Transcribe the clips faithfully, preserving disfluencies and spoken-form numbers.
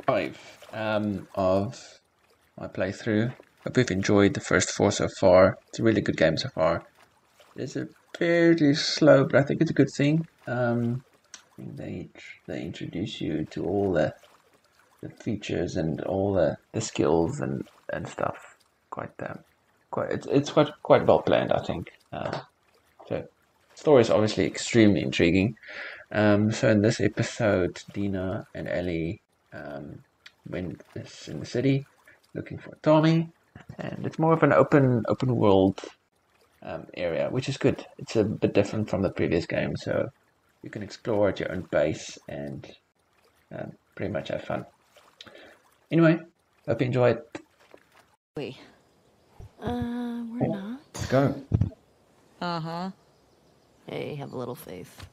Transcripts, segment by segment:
five um, of my playthrough. Hope you've enjoyed the first four so far. It's a really good game so far. It's a fairly slow, but I think it's a good thing. Um, I think they they introduce you to all the the features and all the, the skills and, and stuff. Quite um, quite it's it's quite quite well planned, I think. Uh, so story is obviously extremely intriguing. Um, so in this episode, Dina and Ellie um, went this in the city looking for Tommy, and it's more of an open open world um, area, which is good. It's a bit different from the previous game, so you can explore at your own pace and um, pretty much have fun. Anyway, hope you enjoy it. Wait. Uh, we're not. Let's go. Uh-huh. Hey, have a little faith.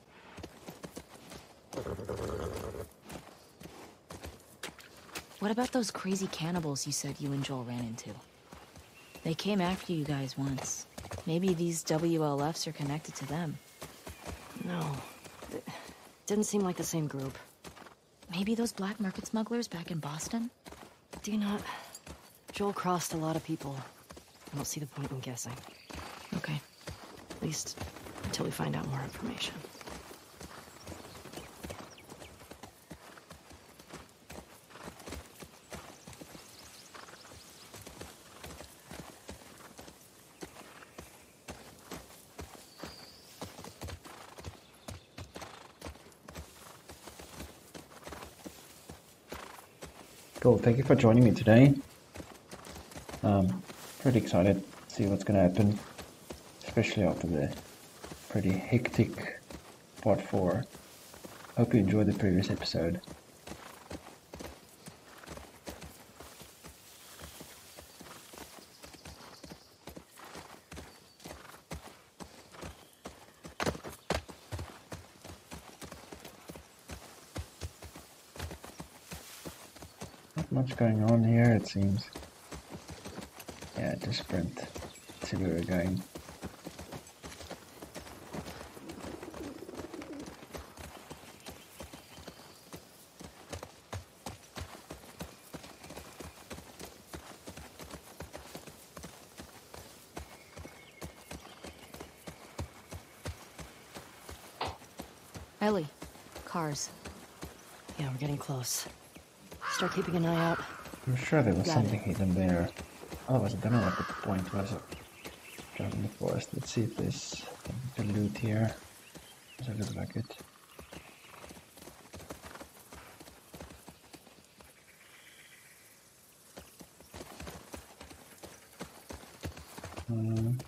What about those crazy cannibals you said you and Joel ran into? They came after you guys once. Maybe these W L Fs are connected to them. No. It didn't seem like the same group. Maybe those black market smugglers back in Boston? Do you not? Joel crossed a lot of people. I don't see the point in guessing. Okay. At least until we find out more information. Cool. Thank you for joining me today. Um, pretty excited to see what's going to happen, especially after the pretty hectic part four. Hope you enjoyed the previous episode. Not much going on here, it seems. Yeah, just sprint. See where we're going. Ellie. Cars. Yeah, we're getting close. Start keeping an eye out. I'm sure there was Got something it. hidden there. Otherwise, I don't know what the point was of driving the forest. Let's see if there's something to loot here. Does it look like it? Um,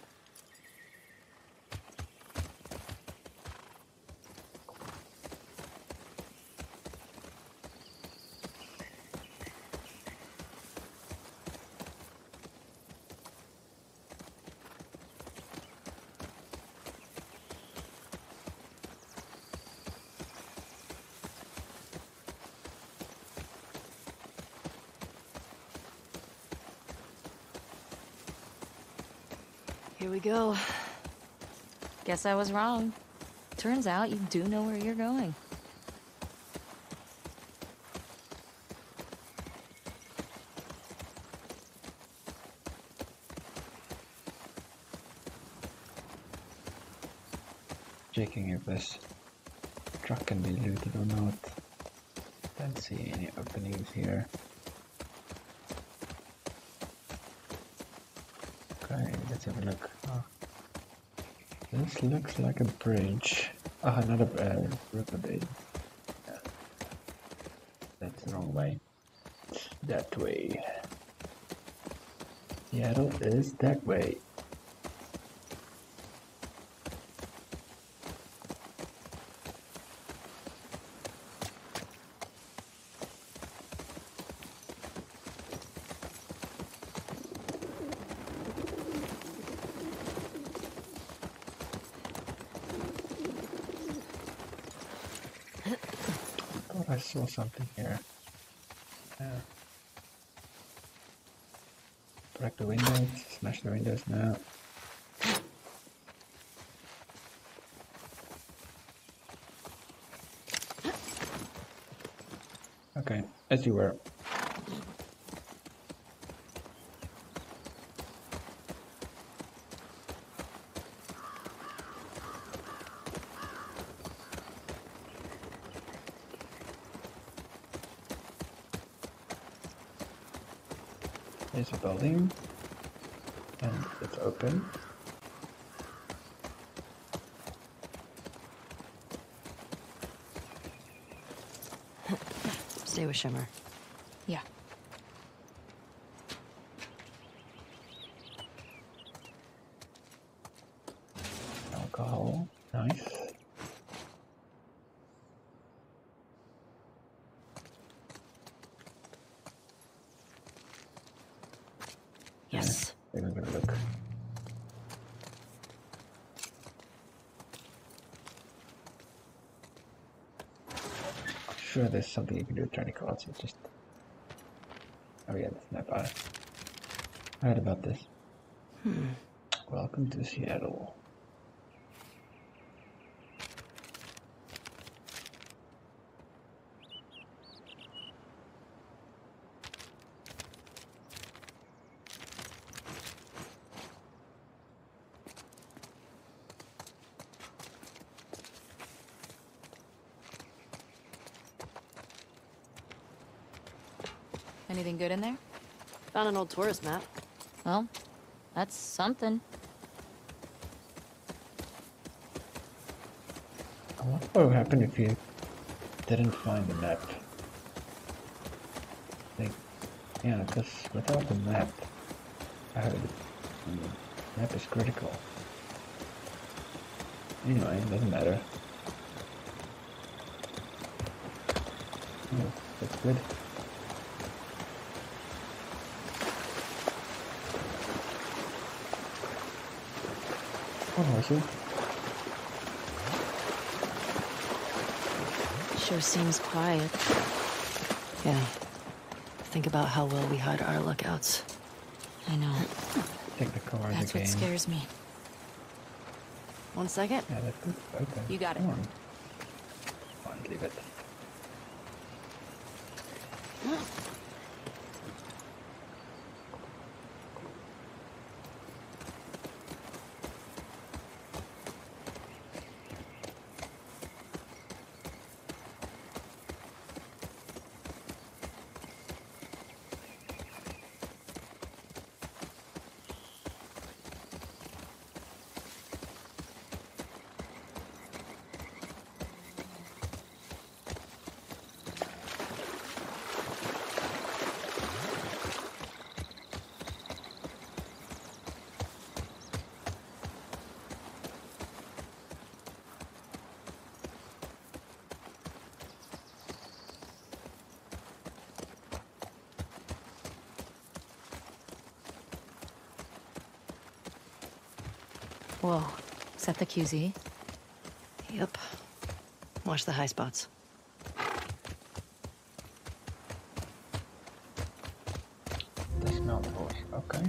Here we go. Guess I was wrong. Turns out you do know where you're going. checking if this truck can be looted or not. Don't see any openings here. Okay, let's have a look. Oh. This looks like a bridge. Oh, another uh, river bed. Yeah. That's the wrong way. That way. Seattle is that way. I saw something here. Yeah. Break the windows, smash the windows now. Okay, as you were. There's a building, and it's open. Stay with Shimmer. Yeah. Alcohol, nice. Yes. Let me have a look. I'm sure there's something you can do with turning cards. It's just. Oh yeah, that's not bad. I heard about this. Hmm. Welcome to Seattle. Anything good in there? Found an old tourist map. Well, that's something. I wonder what would happen if you didn't find the map. Like, yeah, because without the map, I heard the map is critical. Anyway, it doesn't matter. Oh, that's good. Oh, horsey. Sure seems quiet. Yeah. Think about how well we hide our lookouts. I know. Take the cars That's again. what scares me. One second. Yeah, that's good. Okay. You got it. Come on. Fine, leave it. Whoa. Is that the Q Z? Yep. Watch the high spots. The smell force. Okay.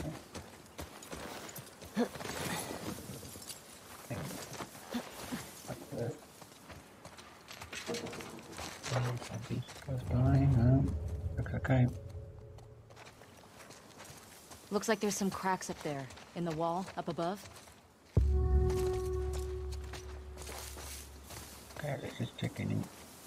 Goes by. No. Looks okay. Looks like there's some cracks up there. In the wall, up above. Okay, let's just check in.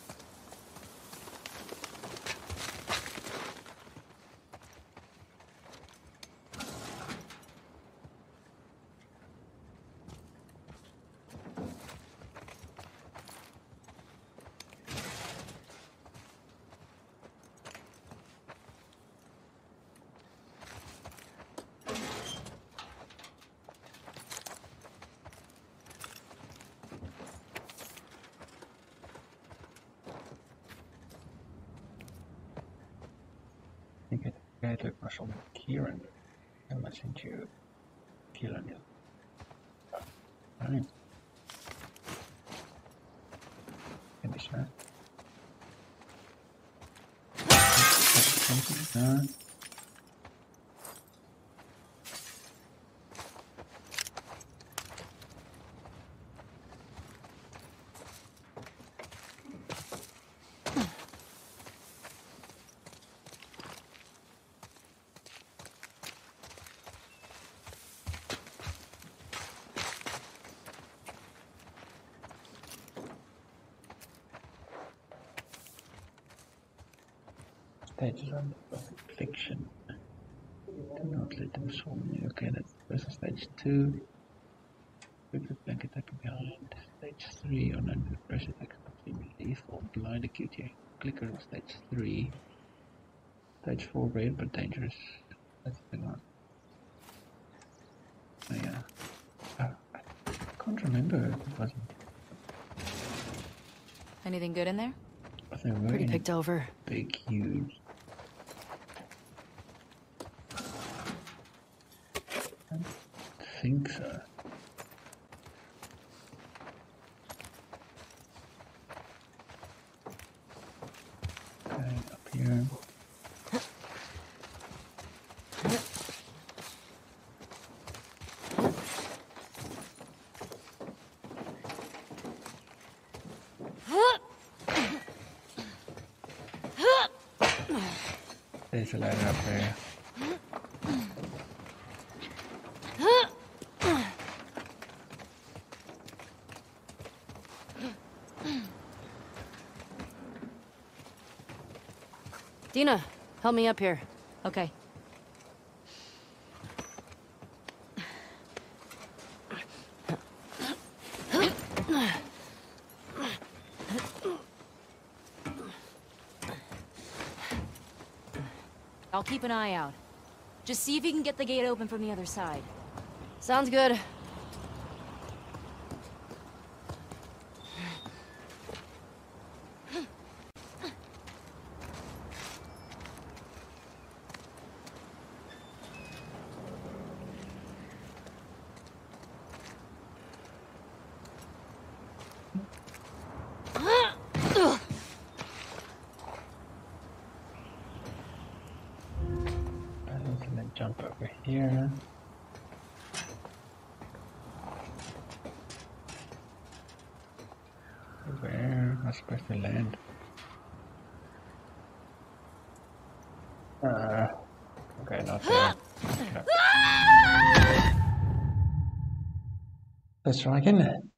I think it's better for some Kieran. I sent you Kieran. Right. Finish that. Uh, Stages on the fiction. Do not let them swarm you. Okay, that's versus stage two. Quick blanket attack behind. Stage three on under pressure attack seem lethal. Blind acute clicker on stage three. Stage four rare but dangerous. That's the one. Oh yeah. Oh, I can't remember if it wasn't. Anything good in there? I think we're Pretty in picked over. big, huge. I don't think so. Okay, up here. There's a ladder up there. Dina, help me up here. Okay. I'll keep an eye out. Just see if you can get the gate open from the other side. Sounds good. And then jump over here. Where am I supposed to land? Uh, okay, not there. Okay. Let's try again.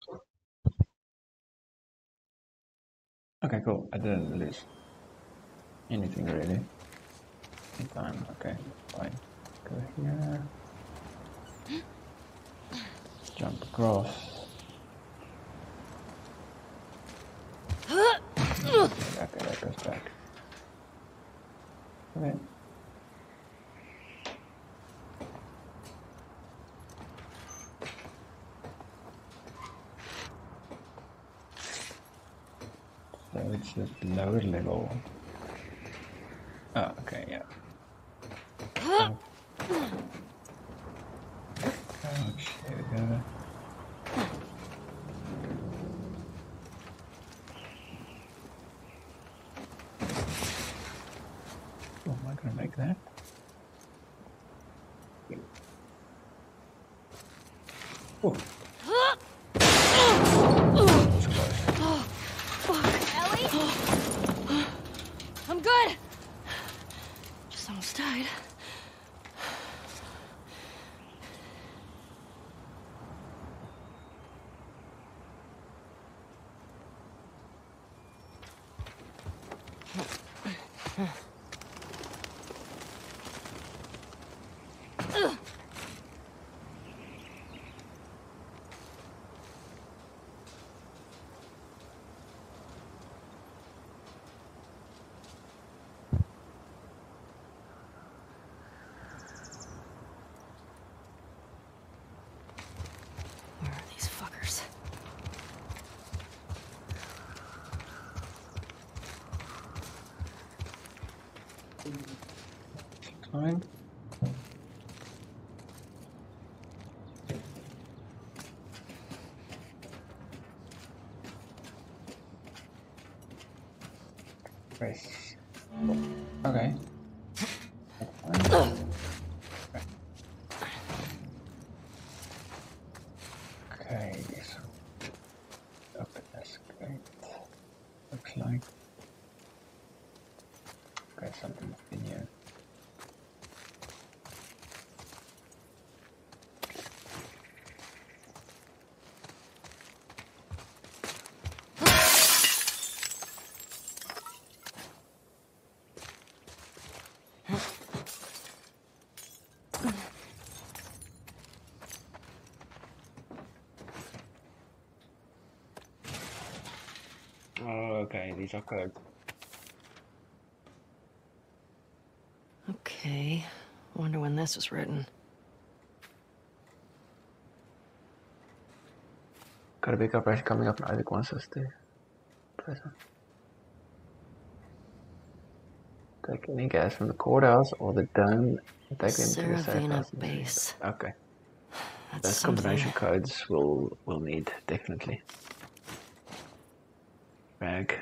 Okay, cool. I didn't lose anything really. In time, okay, fine. Go here. Jump across. Okay, that goes back. Okay. So it's this lower level. Oh, okay, yeah. Oh. Ouch, there we go. Oh, am I gonna make that? Oh. That's close. Ellie? I'm good! Just almost died. Where are these fuckers? Fine. Press. Okay. That's fine. Okay, so open this gate. Looks like. Okay, something's in here. Okay, these are codes. Okay. Wonder when this was written. Got a big operation coming up and Isaac wants us to present. Take any gas from the courthouse or the dome and take them to the safe Saravena house. base. Okay. That's Those something. combination codes we'll, we'll need, definitely. Bag.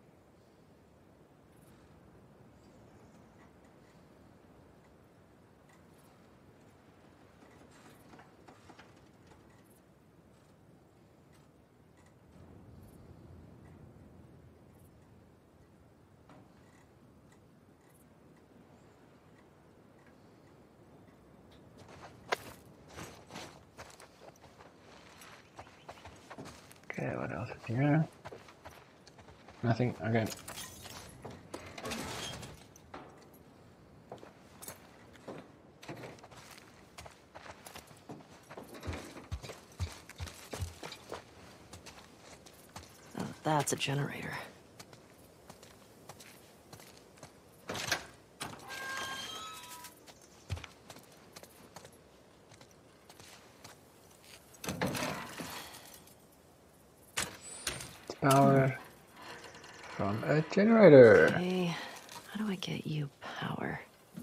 Okay, what else is here? Nothing, okay. Oh, that's a generator. Power from a generator. Okay, how do I get you power?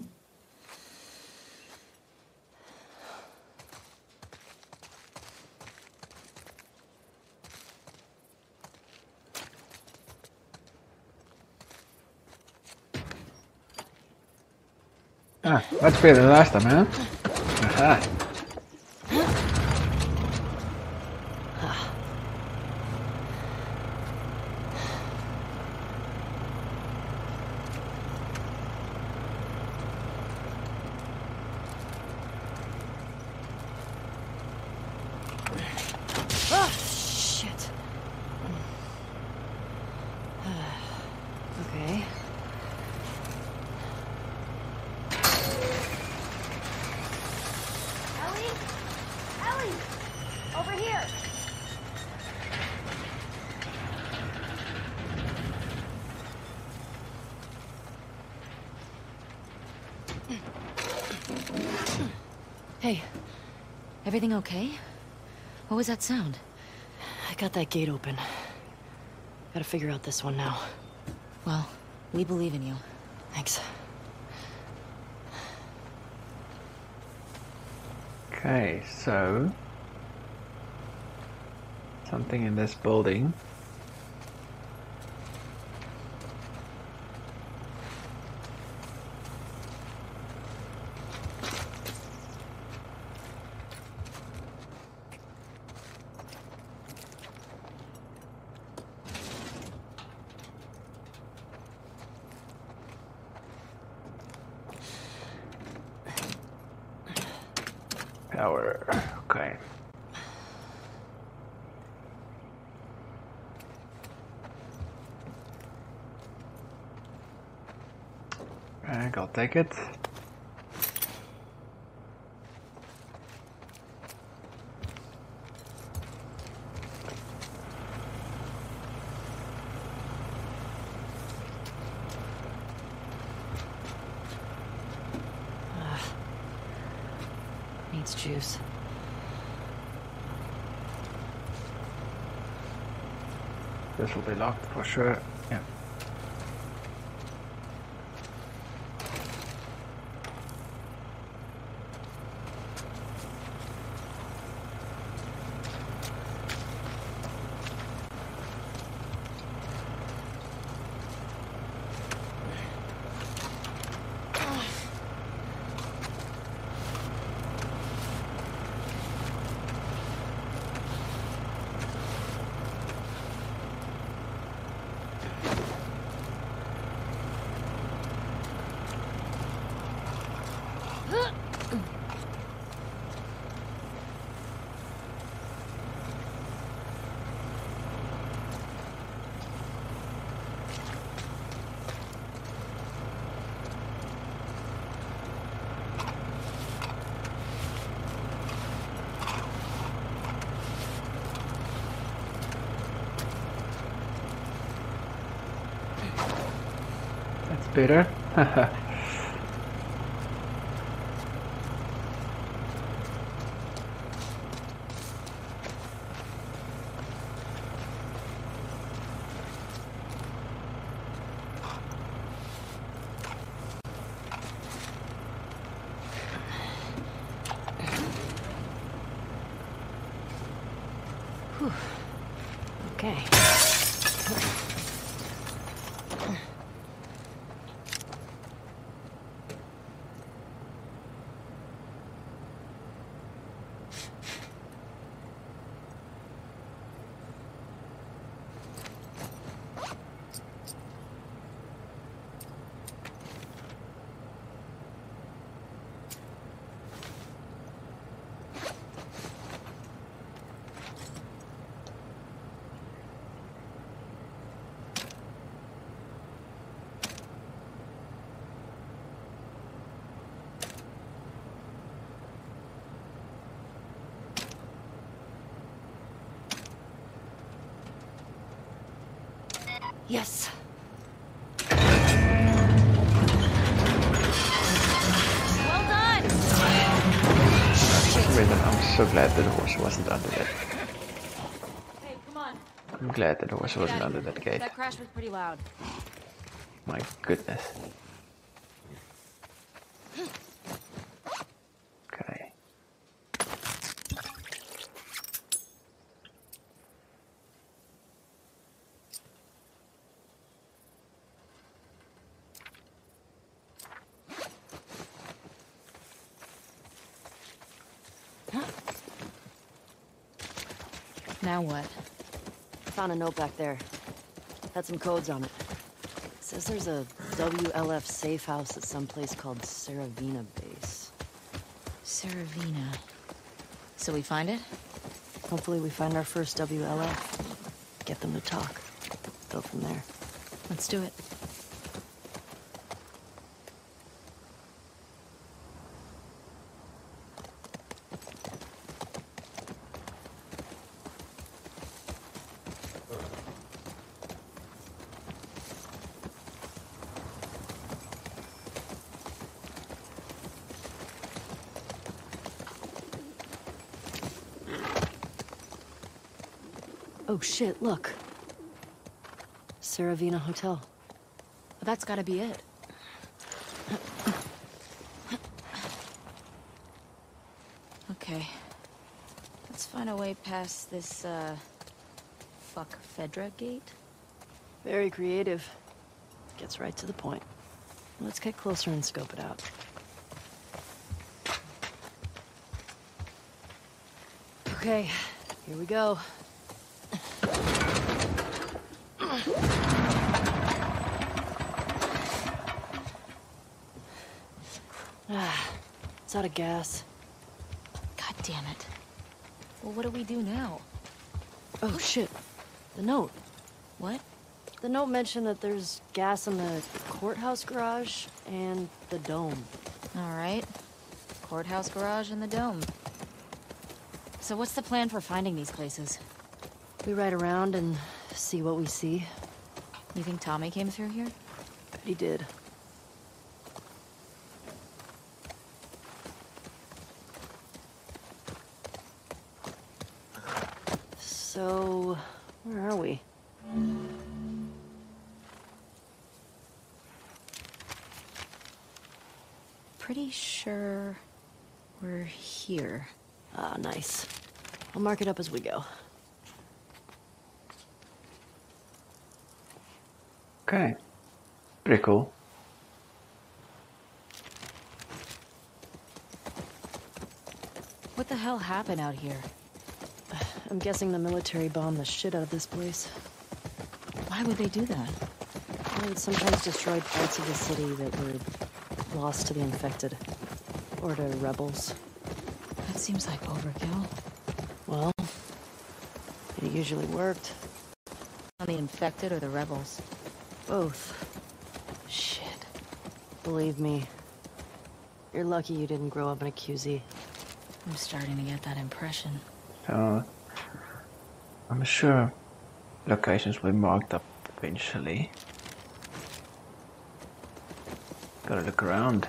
Ah, much better than last time, huh? Aha. Oh, shit. Okay. Ellie? Ellie! Over here! Hey, everything okay? What was that sound? I got that gate open. Gotta figure out this one now. Well, we believe in you. Thanks. Okay, so something in this building. Power. Okay. Right, I'll take it. Needs juice. This will be locked for sure. Yeah. better. Okay. Yes. Well done! For some reason, I'm so glad that the horse wasn't under that. Hey, come on. I'm glad that the horse Let's wasn't get out under of here. that gate. That crash was pretty loud. My goodness. Okay. Now what? I found a note back there. Had some codes on it. It says there's a W L F safe house at some place called Saravina Base. Saravina. So we find it? Hopefully we find our first W L F. Get them to talk. Go from there. Let's do it. Oh shit, look. Saravina Hotel. Well, that's gotta be it. Okay. Let's find a way past this, uh... fuck Fedra gate? Very creative. Gets right to the point. Let's get closer and scope it out. Okay, here we go. Ah, it's out of gas. God damn it. Well, what do we do now? Oh shit, the note. What? The note mentioned that there's gas in the courthouse garage and the dome. All right. Courthouse garage and the dome. So what's the plan for finding these places? We ride around and see what we see. You think Tommy came through here? Bet he did. So, where are we? Pretty sure we're here. Ah, nice. I'll mark it up as we go. Okay. Pretty cool. What the hell happened out here? I'm guessing the military bombed the shit out of this place. Why would they do that? Well, it sometimes destroyed parts of the city that were lost to the infected. Or to rebels. That seems like overkill. Well, it usually worked. On the infected or the rebels? Both. Shit. Believe me. You're lucky you didn't grow up in a Q Z. I'm starting to get that impression. So, I'm sure locations will be marked up eventually. Gotta look around.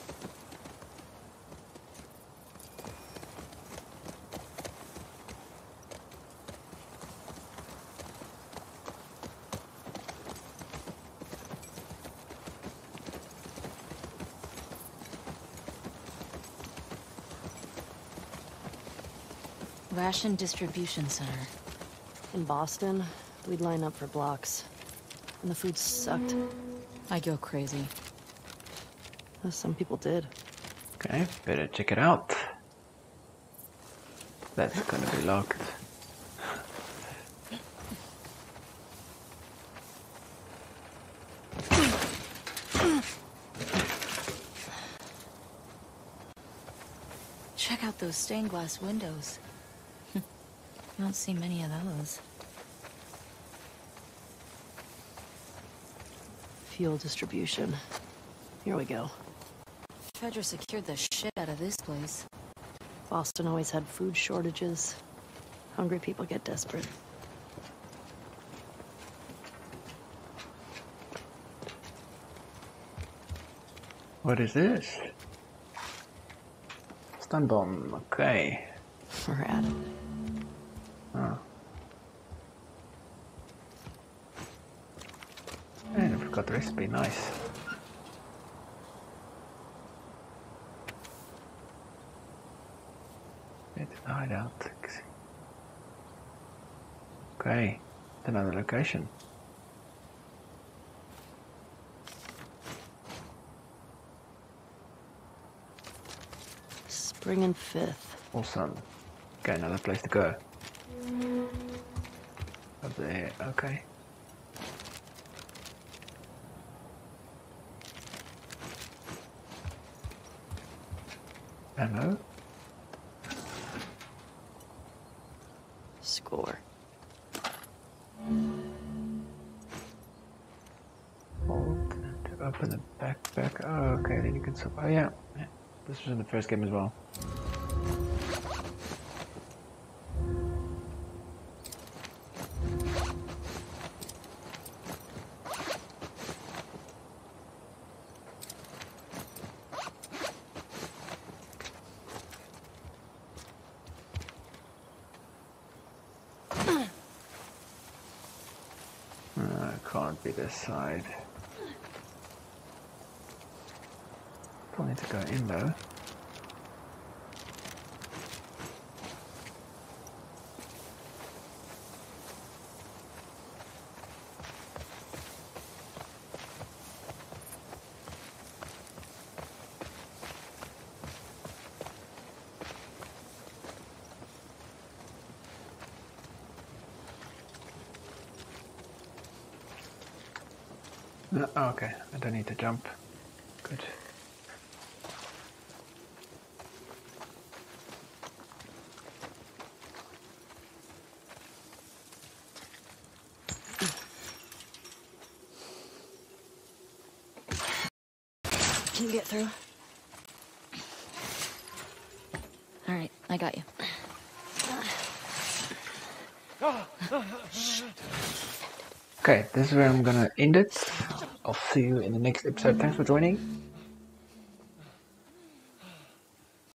Ration Distribution Center. In Boston, we'd line up for blocks. And the food sucked. I go crazy. As some people did. Okay, better check it out. That's gonna be locked. Check out those stained glass windows. You don't see many of those. Fuel distribution. Here we go. Fedra secured the shit out of this place. Boston always had food shortages. Hungry people get desperate. What is this? Stun bomb, okay. We're at it. Oh. And I forgot the recipe, nice. It's a hideout. Okay, another location. Spring and Fifth. Awesome. Okay, another place to go. Up there, okay. Hello? Score. Hold to open the backpack. Oh, okay, then you can survive. Oh, yeah. yeah. This was in the first game as well. Uh, can't be this side. Still need to go in though. No, oh, okay, I don't need to jump. Good. Can you get through? All right, I got you. Okay, this is where I'm gonna end it. I'll see you in the next episode. Thanks for joining.